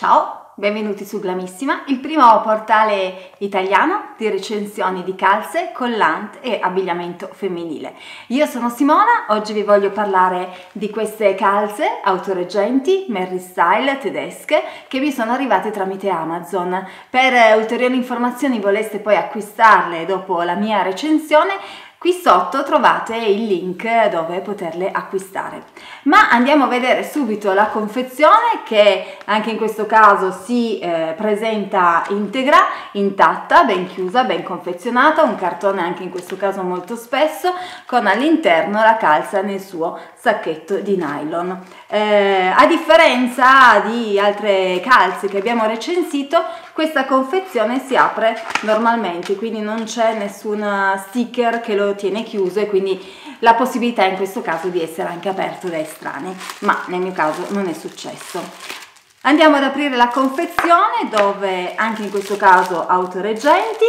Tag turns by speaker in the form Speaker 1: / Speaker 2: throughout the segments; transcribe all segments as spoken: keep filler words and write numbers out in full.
Speaker 1: Ciao, benvenuti su Glamissima, il primo portale italiano di recensioni di calze, collant e abbigliamento femminile. Io sono Simona, oggi vi voglio parlare di queste calze autoreggenti Mary Style tedesche che mi sono arrivate tramite Amazon. Per ulteriori informazioni voleste poi acquistarle dopo la mia recensione, qui sotto trovate il link dove poterle acquistare. Ma andiamo a vedere subito la confezione, che anche in questo caso si eh, presenta integra, intatta, ben chiusa, ben confezionata, un cartone anche in questo caso molto spesso, con all'interno la calza nel suo sacchetto di nylon. Eh, a differenza di altre calze che abbiamo recensito, questa confezione si apre normalmente, quindi non c'è nessun sticker che lo tiene chiuso e quindi la possibilità in questo caso di essere anche aperto da estranei, ma nel mio caso non è successo. Andiamo ad aprire la confezione, dove anche in questo caso autoreggenti,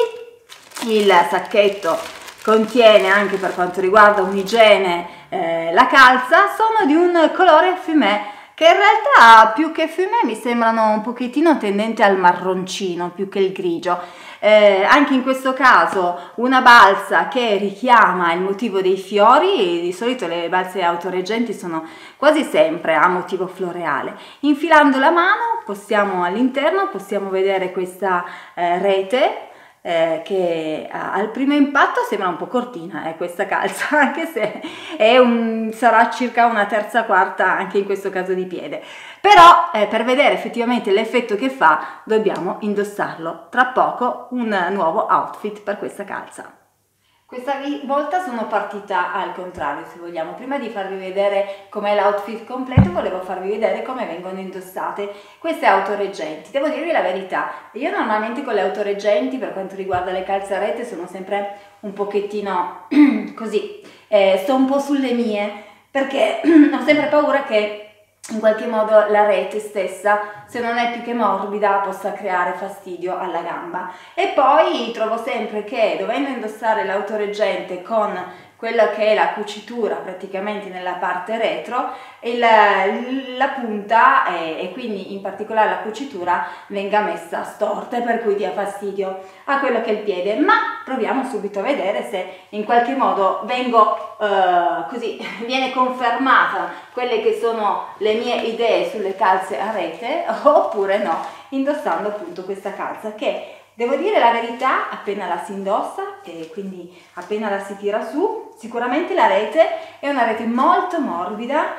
Speaker 1: il sacchetto contiene anche per quanto riguarda un'igiene eh, la calza, sono di un colore fumé, che in realtà più che fumé mi sembrano un pochettino tendente al marroncino più che il grigio. Eh, anche in questo caso una balza che richiama il motivo dei fiori, e di solito le balze autoreggenti sono quasi sempre a motivo floreale. Infilando la mano possiamo all'interno possiamo vedere questa eh, rete Eh, che al primo impatto sembra un po' cortina eh, questa calza, anche se è un, sarà circa una terza quarta anche in questo caso di piede, però eh, per vedere effettivamente l'effetto che fa dobbiamo indossarlo. Tra poco un nuovo outfit per questa calza. Questa volta sono partita al contrario, se vogliamo. Prima di farvi vedere com'è l'outfit completo, volevo farvi vedere come vengono indossate queste autoreggenti. Devo dirvi la verità, io normalmente con le autoreggenti, per quanto riguarda le calze a rete, sono sempre un pochettino così, eh, sto un po' sulle mie, perché ho sempre paura che in qualche modo la rete stessa, se non è più che morbida, possa creare fastidio alla gamba. E poi trovo sempre che, dovendo indossare l'autoreggente con quella che è la cucitura praticamente nella parte retro, e la, la punta e, e quindi in particolare la cucitura venga messa storta, per cui dia fastidio a quello che è il piede. Ma proviamo subito a vedere se in qualche modo vengo eh, così, viene confermata quelle che sono le mie idee sulle calze a rete, oppure no, indossando appunto questa calza che, devo dire la verità, appena la si indossa e quindi appena la si tira su, sicuramente la rete è una rete molto morbida,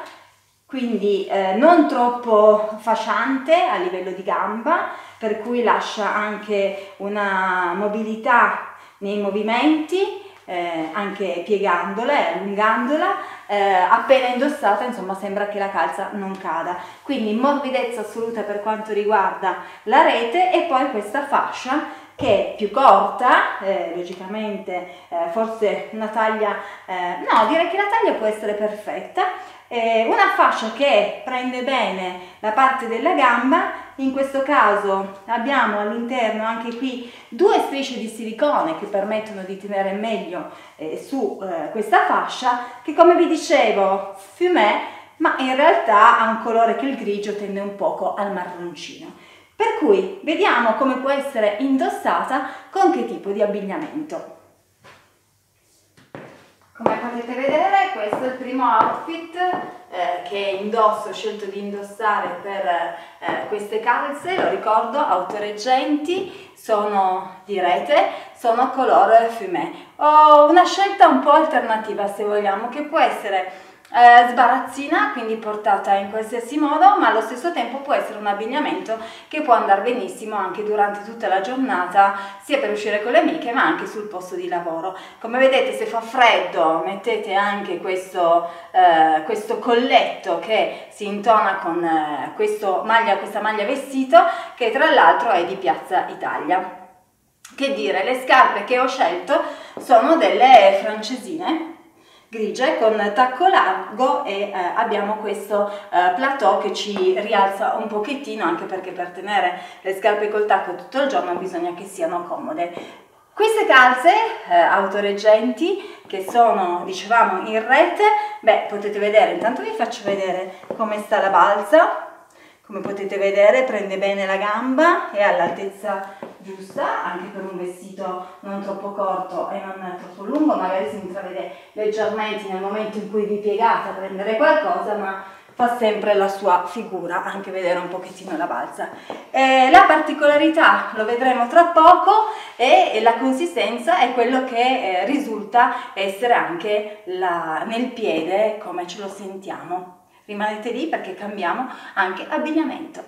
Speaker 1: quindi eh, non troppo fasciante a livello di gamba, per cui lascia anche una mobilità nei movimenti, eh, anche piegandola e allungandola. Eh, appena indossata, insomma, sembra che la calza non cada, quindi morbidezza assoluta per quanto riguarda la rete. E poi questa fascia che è più corta, eh, logicamente eh, forse una taglia, eh, no, direi che la taglia può essere perfetta, eh, una fascia che prende bene la parte della gamba. In questo caso abbiamo all'interno anche qui due strisce di silicone che permettono di tenere meglio eh, su eh, questa fascia, che, come vi dicevo, fumé, ma in realtà ha un colore che il grigio tende un poco al marroncino. Per cui vediamo come può essere indossata con che tipo di abbigliamento. Come potete vedere, questo è il primo outfit eh, che indosso, ho scelto di indossare per eh, queste calze. Lo ricordo, autoreggenti, sono di rete, sono color fumé. Ho una scelta un po' alternativa, se vogliamo, che può essere Eh, sbarazzina, quindi portata in qualsiasi modo, ma allo stesso tempo può essere un abbigliamento che può andare benissimo anche durante tutta la giornata, sia per uscire con le amiche ma anche sul posto di lavoro. Come vedete, se fa freddo mettete anche questo, eh, questo colletto che si intona con eh, questo maglia, questa maglia vestito, che tra l'altro è di Piazza Italia. Che dire, le scarpe che ho scelto sono delle francesine grigie con tacco largo e eh, abbiamo questo eh, plateau che ci rialza un pochettino, anche perché per tenere le scarpe col tacco tutto il giorno bisogna che siano comode. Queste calze eh, autoreggenti, che sono, dicevamo, in rete, beh, potete vedere, intanto vi faccio vedere come sta la balza, come potete vedere prende bene la gamba, è all'altezza giusta, anche per un vestito non troppo corto e non troppo lungo, magari si intravede leggermente nel momento in cui vi piegate a prendere qualcosa, ma fa sempre la sua figura, anche vedere un pochettino la balza. Eh, la particolarità, lo vedremo tra poco, e la consistenza è quello che eh, risulta essere anche la, nel piede, come ce lo sentiamo. Rimanete lì perché cambiamo anche abbigliamento.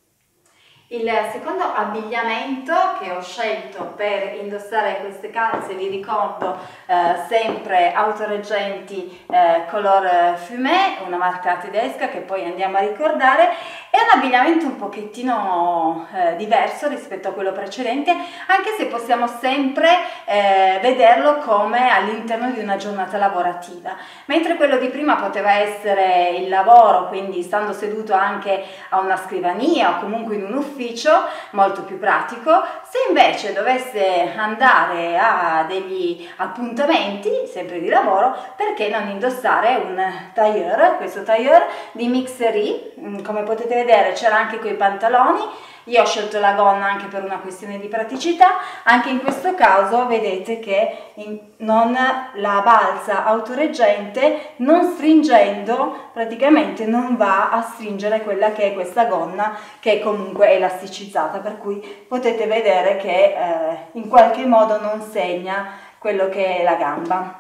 Speaker 1: Il secondo abbigliamento che ho scelto per indossare queste calze, vi ricordo, eh, sempre autoreggenti, eh, color fumé, una marca tedesca che poi andiamo a ricordare. È un abbigliamento un pochettino eh, diverso rispetto a quello precedente, anche se possiamo sempre eh, vederlo come all'interno di una giornata lavorativa, mentre quello di prima poteva essere il lavoro, quindi stando seduto anche a una scrivania o comunque in un ufficio, molto più pratico. Se invece dovesse andare a degli appuntamenti sempre di lavoro, perché non indossare un tailleur, questo tailleur di Mixery, come potete vedere c'era anche coi pantaloni. Io ho scelto la gonna anche per una questione di praticità. Anche in questo caso vedete che in, non la balza autoreggente, non stringendo, praticamente non va a stringere quella che è questa gonna, che è comunque elasticizzata, per cui potete vedere che eh, in qualche modo non segna quello che è la gamba.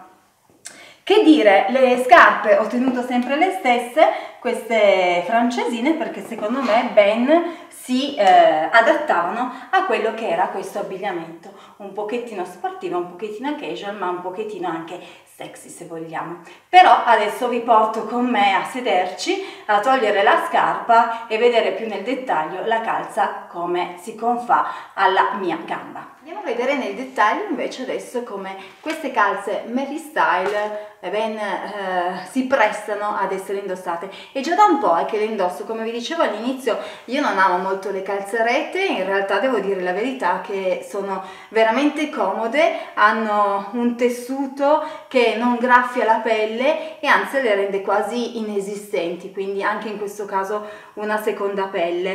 Speaker 1: Che dire, le scarpe ho tenuto sempre le stesse, queste francesine, perché secondo me ben si eh, adattavano a quello che era questo abbigliamento, un pochettino sportivo, un pochettino casual, ma un pochettino anche sexy se vogliamo. Però adesso vi porto con me a sederci, a togliere la scarpa e vedere più nel dettaglio la calza come si confà alla mia gamba. Andiamo a vedere nel dettaglio invece adesso come queste calze Mary Style ben eh, si prestano ad essere indossate. E già da un po' è che le indosso, come vi dicevo all'inizio, io non amo molto le calzarette, in realtà devo dire la verità che sono veramente comode, hanno un tessuto che non graffia la pelle e anzi le rende quasi inesistenti, quindi anche in questo caso una seconda pelle.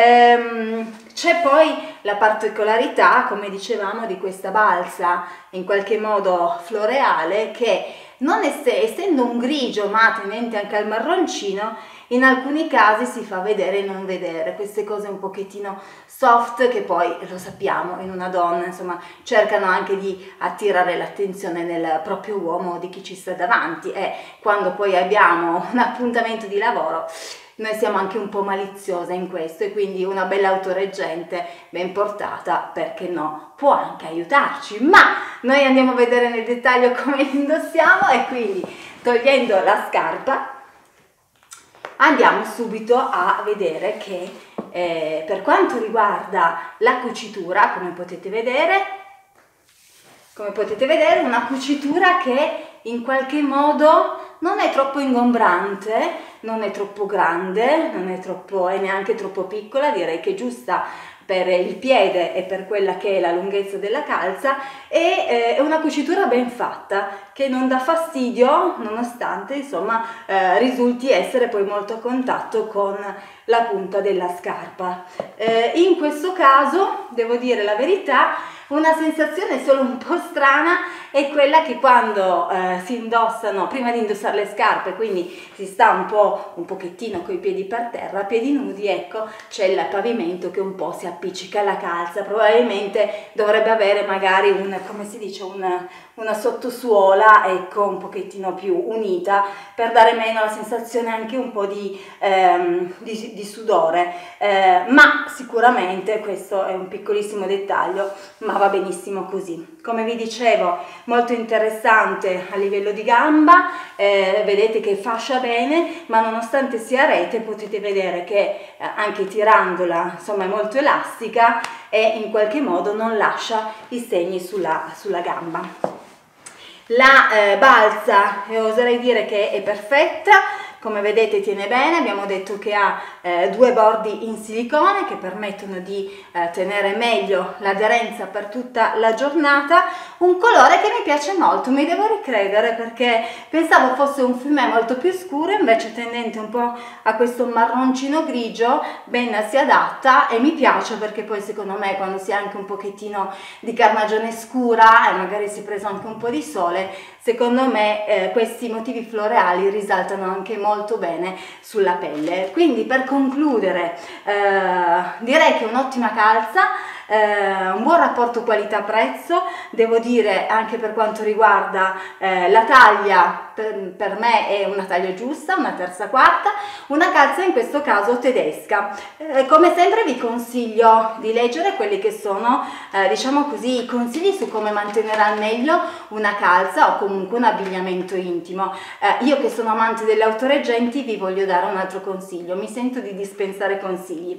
Speaker 1: Ehm, c'è poi la particolarità, come dicevamo, di questa balza in qualche modo floreale che, non essendo un grigio ma tendente anche al marroncino, in alcuni casi si fa vedere e non vedere, queste cose un pochettino soft che poi, lo sappiamo, in una donna insomma cercano anche di attirare l'attenzione del proprio uomo o di chi ci sta davanti, e quando poi abbiamo un appuntamento di lavoro noi siamo anche un po' maliziose in questo, e quindi una bella autoreggente ben portata, perché no, può anche aiutarci. Ma noi andiamo a vedere nel dettaglio come li indossiamo, e quindi togliendo la scarpa andiamo subito a vedere che eh, per quanto riguarda la cucitura, come potete vedere, come potete vedere una cucitura che in qualche modo non è troppo ingombrante, non è troppo grande, non è troppo e neanche troppo piccola, direi che è giusta per il piede e per quella che è la lunghezza della calza, e eh, è una cucitura ben fatta che non dà fastidio, nonostante insomma eh, risulti essere poi molto a contatto con la punta della scarpa. Eh, in questo caso, devo dire la verità, una sensazione solo un po' strana è quella che quando eh, si indossano, prima di indossare le scarpe, quindi si sta un po' un pochettino coi piedi per terra, piedi nudi, ecco, c'è il pavimento che un po' si appiccica alla calza. Probabilmente dovrebbe avere magari un, come si dice, un, una sottosuola, ecco, un pochettino più unita, per dare meno la sensazione anche un po' di, ehm, di, di sudore, eh, ma sicuramente questo è un piccolissimo dettaglio, ma va benissimo così. Come vi dicevo, molto interessante a livello di gamba, eh, vedete che fascia bene, ma nonostante sia rete potete vedere che eh, anche tirandola insomma è molto elastica e in qualche modo non lascia i segni sulla, sulla gamba. La eh, balza, eh, oserei dire che è perfetta, come vedete tiene bene, abbiamo detto che ha eh, due bordi in silicone che permettono di eh, tenere meglio l'aderenza per tutta la giornata, un colore che mi piace molto, mi devo ricredere perché pensavo fosse un fumé molto più scuro, invece tendente un po' a questo marroncino grigio, ben si adatta e mi piace perché poi secondo me quando si ha anche un pochettino di carnagione scura e magari si è preso anche un po' di sole, secondo me eh, questi motivi floreali risaltano anche molto bene sulla pelle. Quindi per concludere eh, direi che è un'ottima calza, eh, un buon rapporto qualità-prezzo, devo dire anche per quanto riguarda eh, la taglia, per, per me è una taglia giusta, una terza quarta, una calza in questo caso tedesca. Eh, come sempre vi consiglio di leggere quelli che sono eh, diciamo così i consigli su come mantenere al meglio una calza o comunque un abbigliamento intimo. Eh, io che sono amante delle autoreggenti vi voglio dare un altro consiglio, mi sento di dispensare consigli.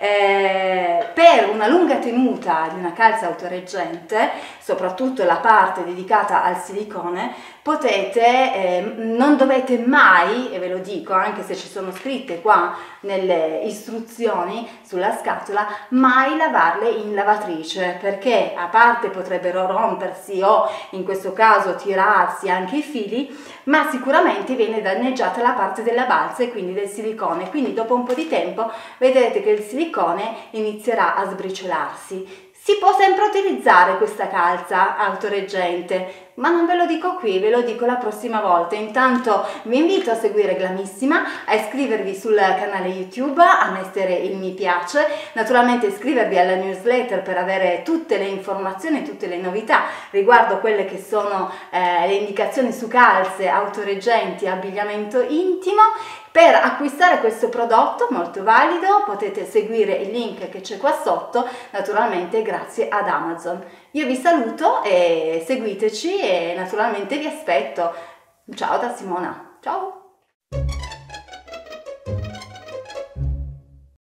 Speaker 1: Eh, per una lunga tenuta di una calza autoreggente, soprattutto la parte dedicata al silicone, potete, eh, non dovete mai, e ve lo dico anche se ci sono scritte qua nelle istruzioni sulla scatola, mai lavarle in lavatrice, perché a parte potrebbero rompersi o in questo caso tirarsi anche i fili, ma sicuramente viene danneggiata la parte della balza e quindi del silicone, quindi dopo un po' di tempo vedrete che il silicone inizierà a sbriciolarsi. Si può sempre utilizzare questa calza autoreggente, ma non ve lo dico qui, ve lo dico la prossima volta. Intanto vi invito a seguire Glamissima, a iscrivervi sul canale YouTube, a mettere il mi piace, naturalmente iscrivervi alla newsletter per avere tutte le informazioni, tutte le novità riguardo quelle che sono eh, le indicazioni su calze, autoreggenti, abbigliamento intimo. Per acquistare questo prodotto molto valido potete seguire il link che c'è qua sotto, naturalmente grazie ad Amazon. Io vi saluto e seguiteci e naturalmente vi aspetto. Ciao da Simona, ciao!